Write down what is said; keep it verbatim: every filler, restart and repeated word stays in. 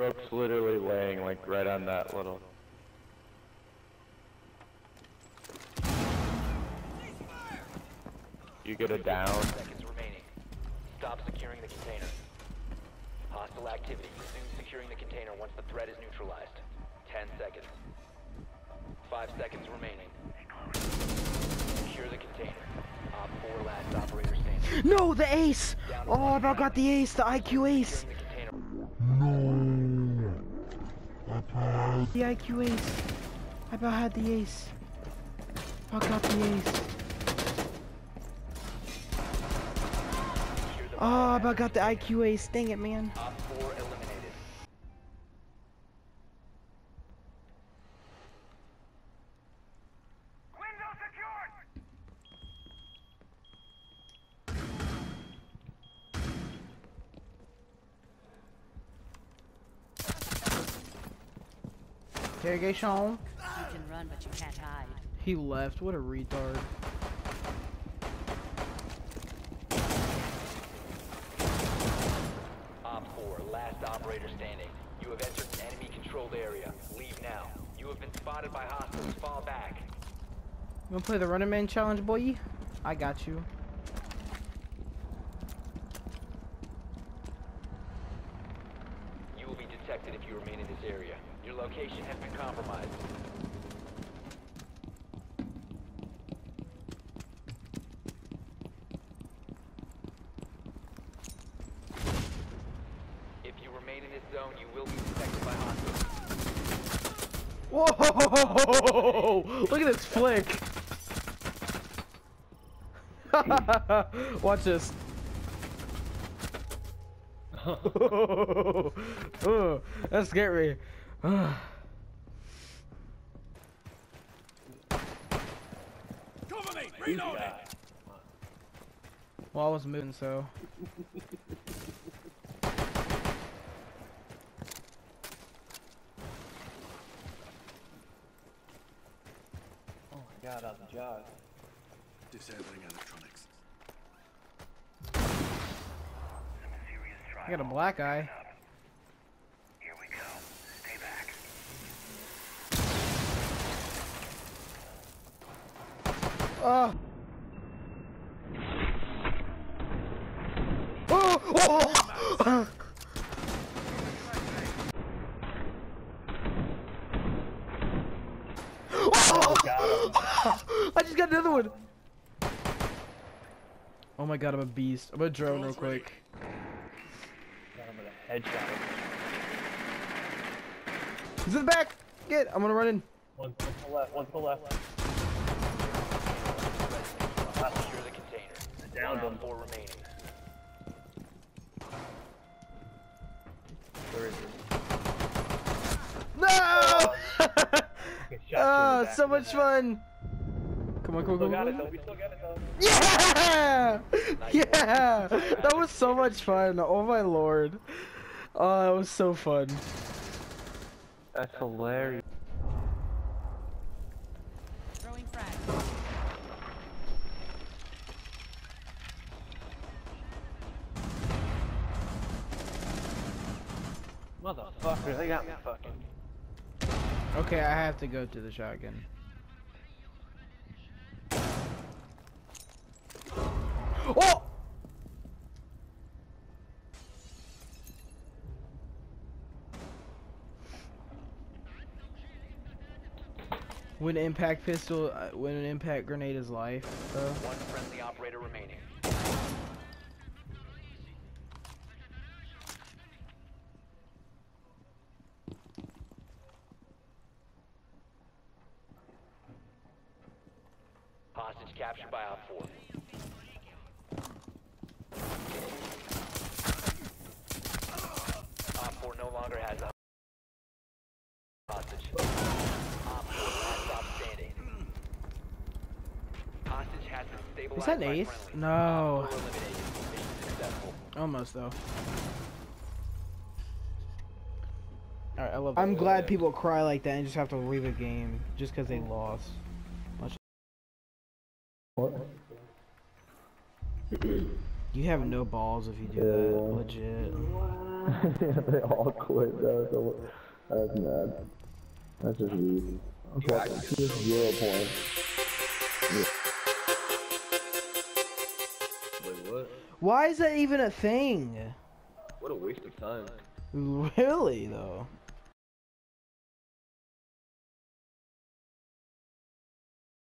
rope's literally laying like right on that little. You get a down. Seconds remaining. Stop securing the container. Hostile activity. Resume securing the container once the threat is neutralized. Ten seconds. Five seconds remaining. Secure the container. Op four last operator standing. No, the ace! Oh, I about got the ace, the I Q ace! No. The I Q ace. I about had the ace. I got the ace. Oh, I about got the I Q ace. Dang it, man. Op four eliminated. Interrogation. You can run, but you can't hide. He left. What a retard. Op four, last operator standing. You have entered an enemy-controlled area. Leave now. You have been spotted by hostiles. Fall back. You wanna play the Running Man challenge, boy? I got you. You will be detected if you remain in this area. Your location has been compromised. If you remain in this zone, you will be detected by hostiles. Whoa! Look at this flick. Watch this. Oh, that scared me. Cover me! Reloading! Well, I was moving, so. Oh my god, I'm Josh. Disabling electronics. I got a black eye. Here we go. Stay back. Oh. Oh! Oh! Oh! I just got another one. Oh my god, I'm a beast. I'm a drone real quick. I'm gonna headshot him. He's in the back. Get. I'm gonna run in. One to the left. One to the left. Secure the container. Downed him. Four remaining. Where is he? No! Get shot Oh, in the back so of the much head. fun. Come on, come on, Still come got it on. though. We still got it though. Yeah! Yeah! That was so much fun. Oh my lord. Oh, that was so fun. That's hilarious. Throwing frag. Motherfucker, they got me fucking. Okay, I have to go to the shotgun. Oh! When an impact pistol, uh, when an impact grenade is life, though. One friendly operator remaining. Hostage captured by Op four. Op four no longer has a hostage. Op four last stop standing. Hostage has been stabilized. Is that an by ace? friendly. No. Op four eliminated. Mission successful. Almost though. Alright, I love I'm glad people cry like that and just have to leave a game just because they lost. Much you have no balls if you do that, legit. They all quit though, so that's mad. That's just weird. Okay, just zero points. Wait, what? Why is that even a thing? What a waste of time. Really though.